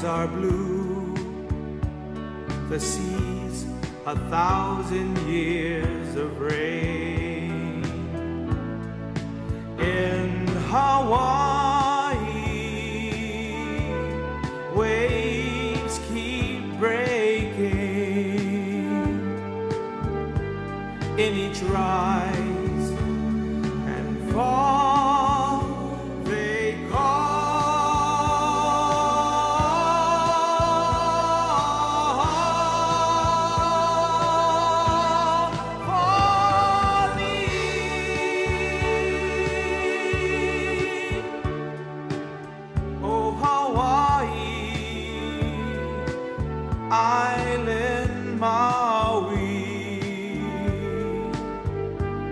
skies are blue, the seas 1,000 years of rain. In Hawaii, waves keep breaking. In each rise and fall, they call for me. Oh, Hawaii, Island Maui,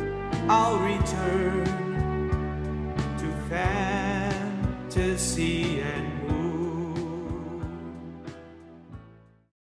I'll return to fantasy